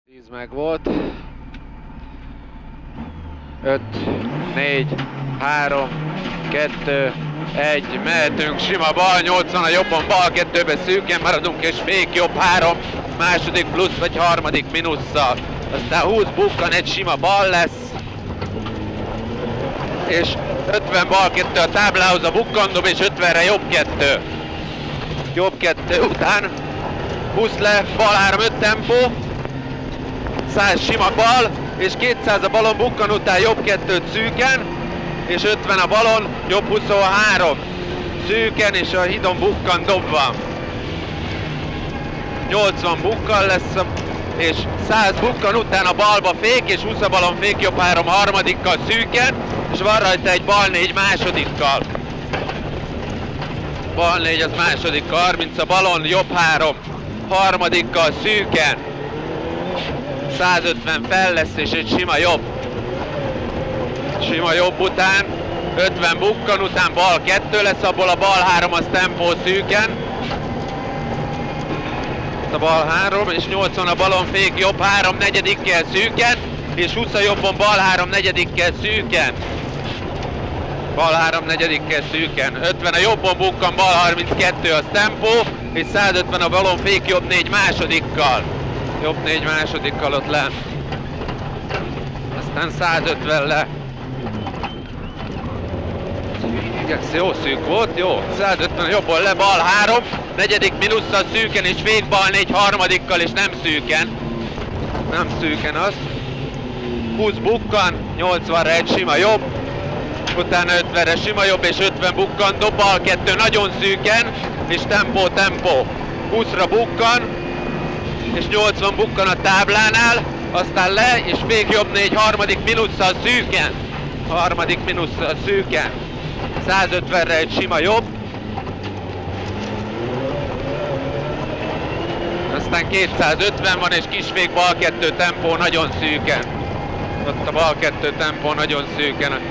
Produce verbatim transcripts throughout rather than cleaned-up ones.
tíz meg volt. öt, négy, három, kettő, egy, mehetünk, sima bal, nyolcvan a jobban, bal kettőbe szűken maradunk, és fék jobb három, második plusz vagy harmadik minusszal. Aztán húsz bukkan, egy sima bal lesz, és ötven bal kettő a táblához a bukkandob, és ötvenre jobb kettő. Jobb kettő után húsz le, bal három, öt tempó, száz sima bal, és kétszáz a balon bukkan után jobb kettőt szűken, és ötven a balon, jobb huszonhárom szűken, és a hidon bukkan dobva. nyolcvan bukkan lesz, és száz bukkan után a balba fék, és húsz a balon fék jobb három harmadikkal szűken, és van rajta egy bal négy másodikkal. Bal négy az második, harminc a balon, jobb három harmadikkal szűken. százötven fel lesz, és egy sima jobb. Sima jobb után, ötven bukkan után bal kettő lesz, abból a bal három az tempó szűken. A bal három, és nyolcvan a balon fék jobb három negyedikkel szűken, és húsz a jobbon bal három negyedikkel szűken. Bal három negyedikkel szűken. ötven a jobbon bukkan, bal harminckettő az tempó, és százötven a balon fék jobb négy másodikkal. Jobb négy másodikkal ott le. Aztán százötven le. Jó szűk volt, jó. százötven a jobban le, bal három, negyedik minusszal szűken, és fék bal négy harmadikkal, és nem szűken. Nem szűken az. húsz bukkan, nyolcvanra egy sima jobb. Utána ötvenre sima jobb, és ötven bukkan, dob bal kettő nagyon szűken, és tempó, tempó. húszra bukkan, és nyolcvan bukkan a táblánál, aztán le, és fék jobb négy harmadik minusszal szűken. Harmadik minusszal szűken. százötvenre egy sima jobb. Aztán kétszázötven van, és kisfék bal kettő tempó nagyon szűken. Ott a bal kettő tempó nagyon szűken.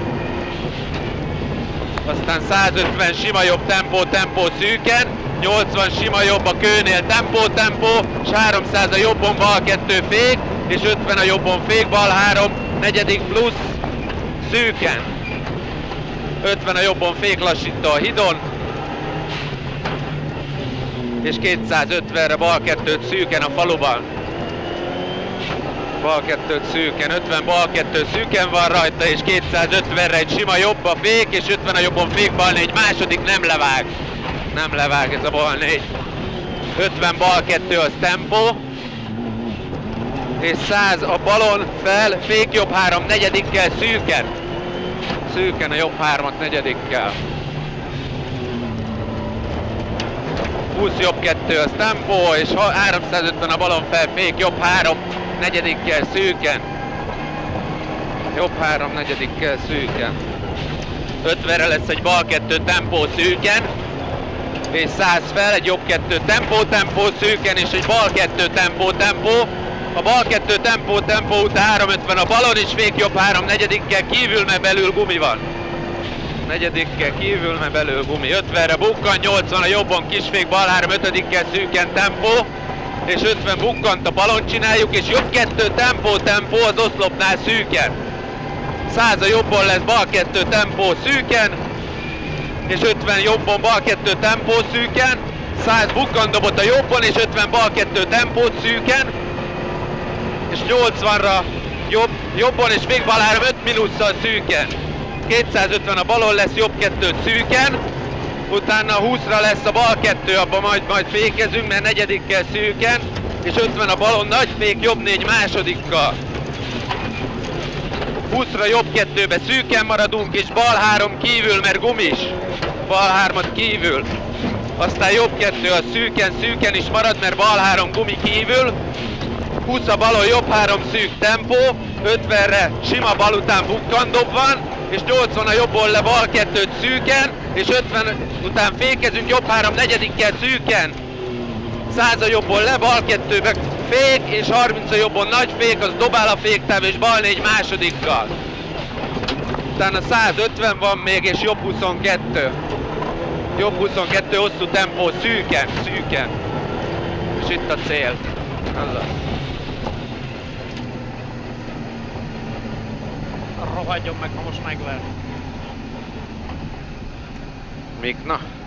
Aztán százötven sima jobb tempó, tempó szűken. nyolcvan sima jobb a kőnél, tempó, tempó, és háromszáz a jobbon bal kettő fék, és ötven a jobbon fék, bal három, negyedik plusz, szűken. ötven a jobbon fék lassító a hidon, és kétszázötvenre bal kettőt szűken a faluban. Bal kettőt szűken, ötven bal kettő szűken van rajta, és kétszázötvenre egy sima jobb a fék, és ötven a jobbon fék, bal négy második, nem levág. Nem levág ez a bal négy. ötven bal kettő az tempó, és száz a balon fel, fék jobb három negyedikkel szűken. Szűken a jobb hármat negyedikkel. húsz jobb kettő az tempó, és háromszázötven a balon fel, fék jobb három negyedikkel szűken. Jobb három negyedikkel szűken. ötvenre lesz egy bal kettő tempó szűken, és száz fel, egy jobb kettő tempó, tempó szűken, és egy bal kettő tempó, tempó. A bal kettő tempó, tempó után háromszázötven a balon, és fék jobb három negyedikkel kívül, mert belül gumi van. Negyedikkel kívül, mert belül gumi. ötvenre bukkan, nyolcvan a jobbon, kisfék bal három ötödikkel szűken tempó, és ötven bukkant a balon csináljuk, és jobb kettő tempó, tempó az oszlopnál szűken. száz a jobbon lesz bal kettő tempó szűken, és ötven jobbon bal kettő tempó szűken, száz bukkan dobott a jobbon, és ötven bal kettő tempót szűken, és nyolcvanra jobb, jobban, és fék bal három öt minusszal szűken. kétszázötven a balon lesz jobb kettőt szűken, utána húszra lesz a bal kettő, abban majd, majd fékezünk, mert negyedikkel szűken, és ötven a balon nagy fék jobb négy másodikkal. húszra jobb kettőbe szűken maradunk, és bal három kívül, mert gumis. Bal hármat kívül. Aztán jobb kettő a szűken, szűken is marad, mert bal három gumi kívül. húsz a balon, jobb három szűk tempó, ötvenre sima bal után bukkandob van, és nyolcvan a jobbon le bal kettőt szűken, és ötven után fékezünk, jobb három negyedikkel szűken. száz a jobbon le, bal kettőbe fék, és harminc a jobbon nagy fék, az dobál a féktáv, és bal négy másodikkal. Utána százötven van még, és jobb huszonkettő. Jobb huszonkettő, hosszú tempó, szűken, szűken. És itt a cél. Az az. Rohadjon meg, ha most megver. Mikna?